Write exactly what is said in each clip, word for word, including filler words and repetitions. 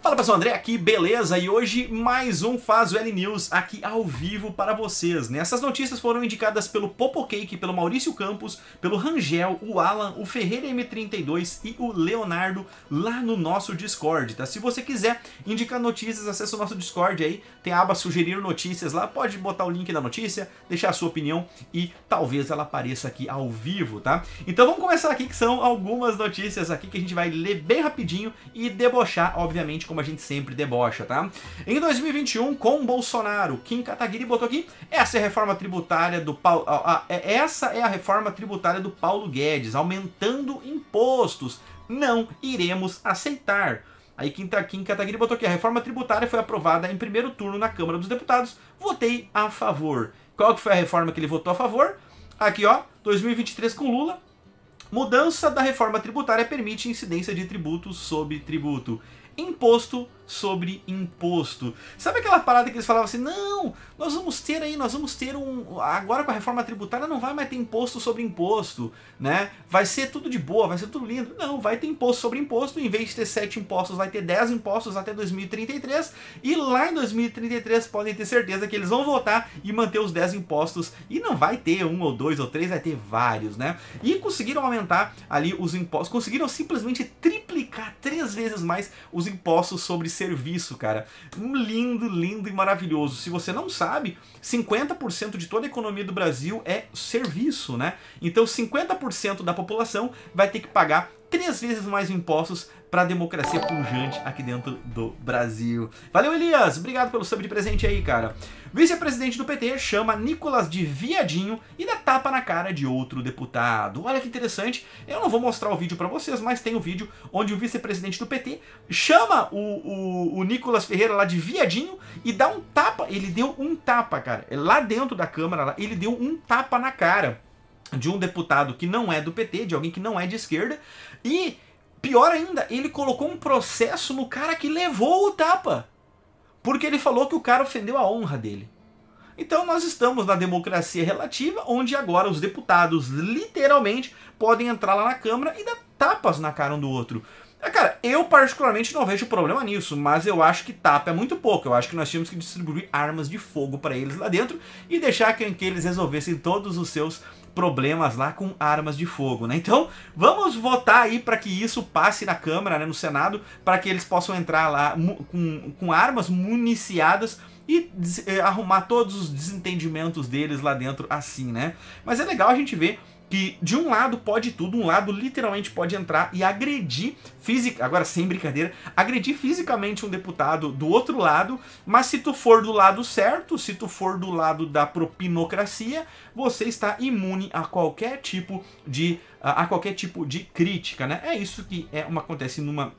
Fala pessoal, André aqui, beleza? E hoje mais um Faz o L News aqui ao vivo para vocês, né? Essas notícias foram indicadas pelo Popocake, pelo Maurício Campos, pelo Rangel, o Alan, o Ferreira M trinta e dois e o Leonardo lá no nosso Discord, tá? Se você quiser indicar notícias, acessa o nosso Discord aí, tem a aba sugerir notícias lá, pode botar o link da notícia, deixar a sua opinião e talvez ela apareça aqui ao vivo, tá? Então vamos começar aqui que são algumas notícias aqui que a gente vai ler bem rapidinho e debochar, obviamente, como a gente sempre debocha, tá? Em dois mil e vinte e um, com Bolsonaro, Kim Kataguiri botou aqui, essa é a reforma tributária do Paulo, essa é a reforma tributária do Paulo Guedes, aumentando impostos. Não iremos aceitar. Aí Kim Kataguiri botou aqui, a reforma tributária foi aprovada em primeiro turno na Câmara dos Deputados, votei a favor. Qual que foi a reforma que ele votou a favor? Aqui ó, dois mil e vinte e três com Lula, mudança da reforma tributária permite incidência de tributos sobre tributo. Imposto sobre imposto. Sabe aquela parada que eles falavam assim, não, nós vamos ter aí, nós vamos ter um... Agora com a reforma tributária não vai mais ter imposto sobre imposto, né? Vai ser tudo de boa, vai ser tudo lindo. Não, vai ter imposto sobre imposto, em vez de ter sete impostos, vai ter dez impostos até dois mil e trinta e três, e lá em dois mil e trinta e três podem ter certeza que eles vão votar e manter os dez impostos, e não vai ter um ou dois ou três, vai ter vários, né? E conseguiram aumentar ali os impostos, conseguiram simplesmente triplicar três vezes mais os impostos sobre serviço, cara. Um lindo, lindo e maravilhoso. Se você não sabe, cinquenta por cento de toda a economia do Brasil é serviço, né? Então cinquenta por cento da população vai ter que pagar três vezes mais impostos para a democracia pujante aqui dentro do Brasil. Valeu, Elias! Obrigado pelo sub de presente aí, cara. Vice-presidente do P T chama Nicolas de viadinho e dá tapa na cara de outro deputado. Olha que interessante. Eu não vou mostrar o vídeo para vocês, mas tem o um vídeo onde o vice-presidente do P T chama o, o, o Nicolas Ferreira lá de viadinho e dá um tapa. Ele deu um tapa, cara. Lá dentro da Câmara, ele deu um tapa na cara de um deputado que não é do P T, de alguém que não é de esquerda, e pior ainda, ele colocou um processo no cara que levou o tapa, porque ele falou que o cara ofendeu a honra dele. Então nós estamos na democracia relativa, onde agora os deputados literalmente podem entrar lá na Câmara e dar tapas na cara um do outro. Cara, eu particularmente não vejo problema nisso, mas eu acho que tapa é muito pouco. Eu acho que nós tínhamos que distribuir armas de fogo para eles lá dentro e deixar que, que eles resolvessem todos os seus problemas lá com armas de fogo, né? Então, vamos votar aí para que isso passe na Câmara, né, no Senado, para que eles possam entrar lá com, com armas municiadas e eh, arrumar todos os desentendimentos deles lá dentro assim, né? Mas é legal a gente ver que de um lado pode tudo, um lado literalmente pode entrar e agredir física, agora sem brincadeira, agredir fisicamente um deputado do outro lado, mas se tu for do lado certo, se tu for do lado da propinocracia, você está imune a qualquer tipo de a qualquer tipo de crítica, né? É isso que é uma acontece numa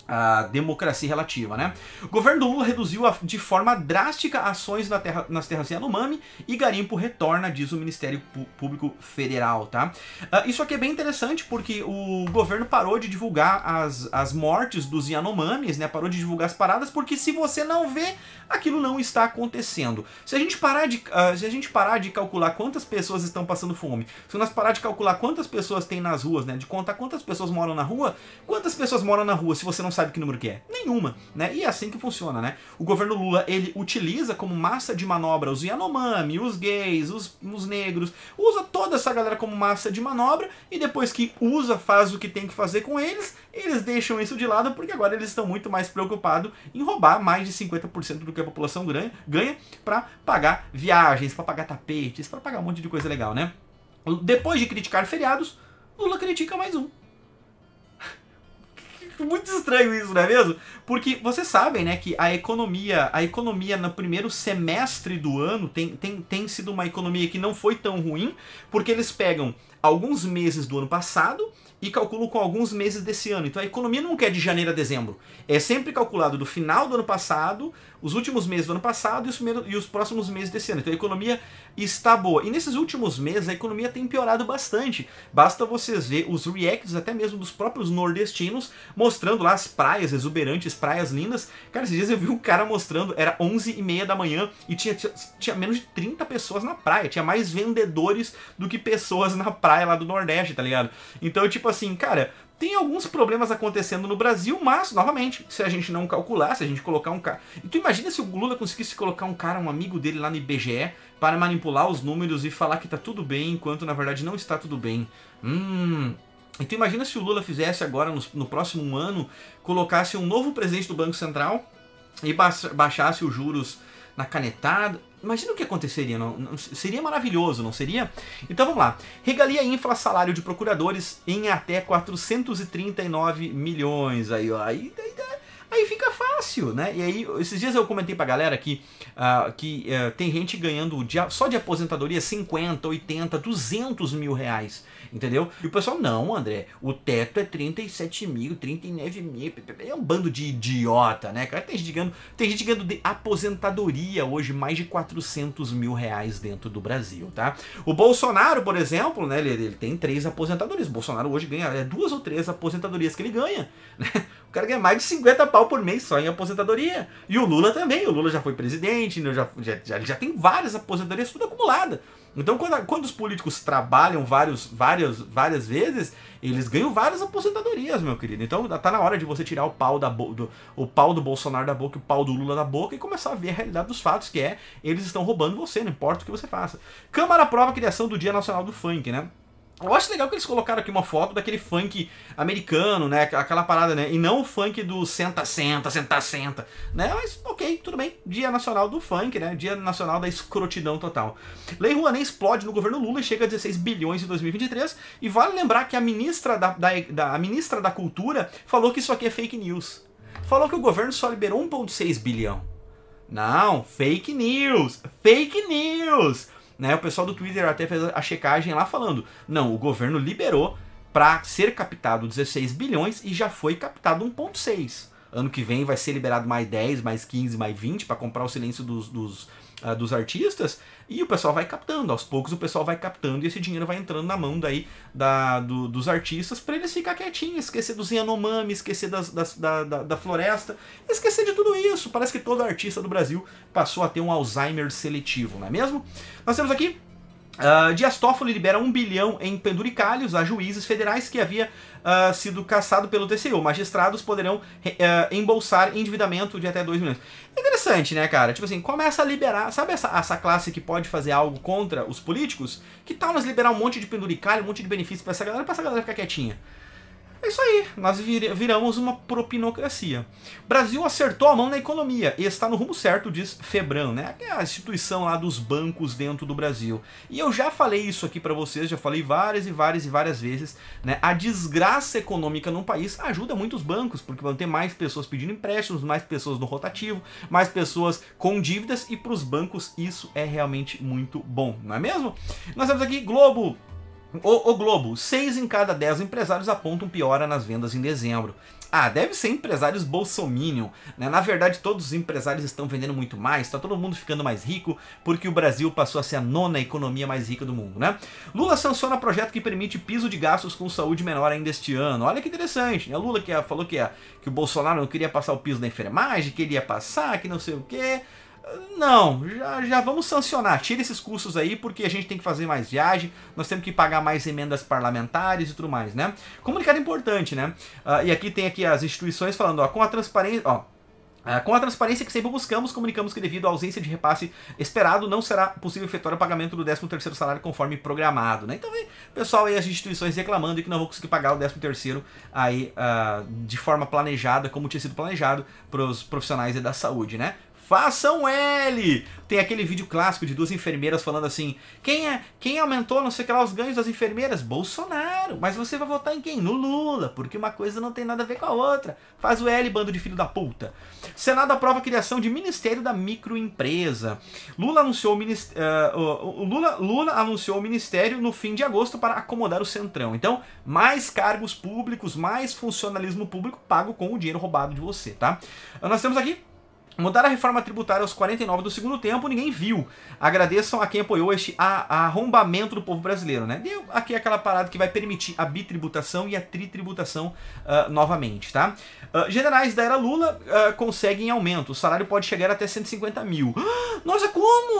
a democracia relativa, né? O governo do Lula reduziu a, de forma drástica ações na terra, nas terras Yanomami e garimpo retorna, diz o Ministério Público Federal, tá? Uh, isso aqui é bem interessante porque o governo parou de divulgar as, as mortes dos Yanomamis, né? Parou de divulgar as paradas porque se você não vê, aquilo não está acontecendo. Se a gente parar de, uh, se a gente parar de calcular quantas pessoas estão passando fome, se nós parar de calcular quantas pessoas tem nas ruas, né? De contar quantas pessoas moram na rua, quantas pessoas moram na rua se você não sabe Sabe que número que é? Nenhuma, né? E é assim que funciona, né? O governo Lula, ele utiliza como massa de manobra os Yanomami, os gays, os, os negros, usa toda essa galera como massa de manobra e depois que usa, faz o que tem que fazer com eles, eles deixam isso de lado porque agora eles estão muito mais preocupados em roubar mais de cinquenta por cento do que a população ganha, ganha para pagar viagens, para pagar tapetes, para pagar um monte de coisa legal, né? Depois de criticar feriados, Lula critica mais um. Muito estranho isso, não é mesmo? Porque vocês sabem, né, que a economia, a economia no primeiro semestre do ano tem, tem, tem sido uma economia que não foi tão ruim, porque eles pegam alguns meses do ano passado e calculam com alguns meses desse ano. Então a economia nunca é de janeiro a dezembro. É sempre calculado do final do ano passado, os últimos meses do ano passado e os, e os próximos meses desse ano. Então a economia está boa. E nesses últimos meses a economia tem piorado bastante. Basta vocês ver os reacts até mesmo dos próprios nordestinos mostrando lá as praias exuberantes, praias lindas. Cara, esses dias eu vi um cara mostrando, era onze e meia da manhã e tinha, tinha, tinha menos de trinta pessoas na praia. Tinha mais vendedores do que pessoas na praia lá do Nordeste, tá ligado? Então, tipo assim, cara, Tem alguns problemas acontecendo no Brasil, mas, novamente, se a gente não calcular, se a gente colocar um cara... E tu imagina se o Lula conseguisse colocar um cara, um amigo dele lá no I B G E, para manipular os números e falar que tá tudo bem, enquanto na verdade não está tudo bem. Hum... Então imagina se o Lula fizesse agora, no, no próximo ano, colocasse um novo presidente do Banco Central e baixasse os juros na canetada. Imagina o que aconteceria, não, não, seria maravilhoso, não seria? Então vamos lá. Regalia infla salário de procuradores em até quatrocentos e trinta e nove milhões. Aí, ó, aí, aí, aí fica fácil, né? E aí, esses dias eu comentei pra galera que, uh, que uh, tem gente ganhando de, só de aposentadoria cinquenta, oitenta, duzentos mil reais. Entendeu? E o pessoal, não, André, o teto é trinta e sete mil, trinta e nove mil, é um bando de idiota, né, cara? Tem gente ganhando, tem gente ganhando de aposentadoria hoje mais de quatrocentos mil reais dentro do Brasil, tá? O Bolsonaro, por exemplo, né, ele, ele tem três aposentadorias. O Bolsonaro hoje ganha é, duas ou três aposentadorias que ele ganha, né? O cara ganha mais de cinquenta pau por mês só em aposentadoria. E o Lula também, o Lula já foi presidente, já, já, já, já tem várias aposentadorias tudo acumulada. Então, quando, quando os políticos trabalham vários, várias, várias vezes, eles ganham várias aposentadorias, meu querido. Então, tá na hora de você tirar o pau, da do, o pau do Bolsonaro da boca e o pau do Lula da boca e começar a ver a realidade dos fatos, que é, eles estão roubando você, não importa o que você faça. Câmara aprova a criação do Dia Nacional do Funk, né? Eu acho legal que eles colocaram aqui uma foto daquele funk americano, né? Aquela parada, né? E não o funk do senta, senta, senta, senta, né? Mas, ok, tudo bem. Dia Nacional do Funk, né? Dia Nacional da escrotidão total. Lei Rouanet explode no governo Lula e chega a dezesseis bilhões em dois mil e vinte e três. E vale lembrar que a ministra da, da, da, a ministra da Cultura falou que isso aqui é fake news. Falou que o governo só liberou um vírgula seis bilhão. Não, fake news! Fake news! Né, o pessoal do Twitter até fez a checagem lá falando, não, o governo liberou para ser captado dezesseis bilhões e já foi captado um vírgula seis. Ano que vem vai ser liberado mais dez, mais quinze, mais vinte para comprar o silêncio dos, dos, uh, dos artistas e o pessoal vai captando, aos poucos o pessoal vai captando e esse dinheiro vai entrando na mão daí da, do, dos artistas para eles ficar quietinhos, esquecer dos Yanomami, esquecer das, das, da, da, da floresta, esquecer de tudo isso. Parece que todo artista do Brasil passou a ter um Alzheimer seletivo, não é mesmo? Nós temos aqui Uh, Dias Toffoli libera um bilhão em penduricalhos a juízes federais que havia uh, sido cassado pelo T C U. Magistrados poderão uh, embolsar endividamento de até dois milhões. É interessante, né, cara? Tipo assim, começa a liberar... Sabe essa, essa classe que pode fazer algo contra os políticos? Que tal nós liberar um monte de penduricalho, um monte de benefício pra essa galera, pra essa galera ficar quietinha? É isso aí, nós vir, viramos uma propinocracia. Brasil acertou a mão na economia e está no rumo certo, diz Febram, né? Que é a instituição lá dos bancos dentro do Brasil. E eu já falei isso aqui para vocês, já falei várias e várias e várias vezes, né? A desgraça econômica num país ajuda muito os bancos, porque vão ter mais pessoas pedindo empréstimos, mais pessoas no rotativo, mais pessoas com dívidas, e para os bancos isso é realmente muito bom, não é mesmo? Nós temos aqui Globo. O, o Globo, seis em cada dez empresários apontam piora nas vendas em dezembro. Ah, deve ser empresários bolsominion, né? Na verdade, todos os empresários estão vendendo muito mais, está todo mundo ficando mais rico, porque o Brasil passou a ser a nona economia mais rica do mundo, né? Lula sanciona projeto que permite piso de gastos com saúde menor ainda este ano. Olha que interessante, né? Lula que falou que, a, que o Bolsonaro não queria passar o piso da enfermagem, que ele ia passar, que não sei o quê. Não, já, já vamos sancionar, tira esses custos aí, porque a gente tem que fazer mais viagem, nós temos que pagar mais emendas parlamentares e tudo mais, né? Comunicado importante, né? Uh, e aqui tem aqui as instituições falando, ó, com a transparência, ó, uh, com a transparência que sempre buscamos, comunicamos que devido à ausência de repasse esperado, não será possível efetuar o pagamento do décimo terceiro salário conforme programado, né? Então, o pessoal aí, as instituições reclamando que não vão conseguir pagar o décimo terceiro aí uh, de forma planejada, como tinha sido planejado para os profissionais da saúde, né? Façam L! Tem aquele vídeo clássico de duas enfermeiras falando assim, quem é, quem aumentou, não sei o que lá, os ganhos das enfermeiras? Bolsonaro! Mas você vai votar em quem? No Lula, porque uma coisa não tem nada a ver com a outra. Faz o L, bando de filho da puta. Senado aprova a criação de Ministério da Microempresa. Lula anunciou o, minist... uh, o Lula, Lula anunciou o Ministério no fim de agosto para acomodar o Centrão. Então, mais cargos públicos, mais funcionalismo público pago com o dinheiro roubado de você, tá? Nós temos aqui mudar a reforma tributária aos quarenta e nove do segundo tempo, ninguém viu. Agradeçam a quem apoiou este arrombamento do povo brasileiro, né? E aqui é aquela parada que vai permitir a bitributação e a tritributação uh, novamente, tá? Uh, generais da era Lula uh, conseguem aumento. O salário pode chegar até cento e cinquenta mil. Nossa, como?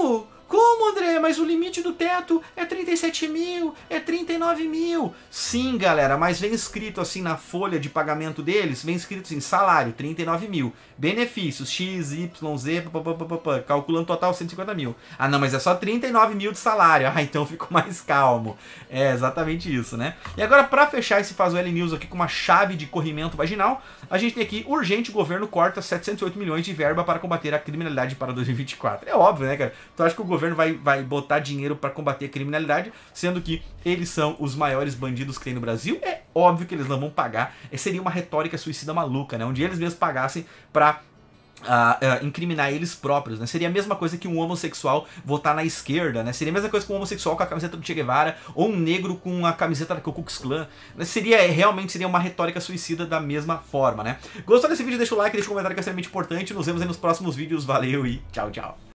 Como, André? Mas o limite do teto é trinta e sete mil, é trinta e nove mil. Sim, galera, mas vem escrito assim na folha de pagamento deles, vem escrito assim, salário, trinta e nove mil. Benefícios, X, Y, Z, papapá, calculando total cento e cinquenta mil. Ah, não, mas é só trinta e nove mil de salário. Ah, então eu fico mais calmo. É exatamente isso, né? E agora, pra fechar esse Faz o L News aqui com uma chave de corrimento vaginal, a gente tem aqui, urgente, o governo corta setecentos e oito milhões de verba para combater a criminalidade para dois mil e vinte e quatro. É óbvio, né, cara? Tu acha que o governo vai, vai botar dinheiro para combater a criminalidade, sendo que eles são os maiores bandidos que tem no Brasil? É óbvio que eles não vão pagar. Seria uma retórica suicida maluca, né? Onde eles mesmos pagassem para Uh, uh, incriminar eles próprios, né? Seria a mesma coisa que um homossexual votar na esquerda, né? Seria a mesma coisa que um homossexual com a camiseta do Che Guevara ou um negro com a camiseta da Ku Klux Klan, né? Seria, realmente seria uma retórica suicida da mesma forma, né? Gostou desse vídeo? Deixa o like, deixa um comentário que é extremamente importante. Nos vemos aí nos próximos vídeos. Valeu e tchau, tchau!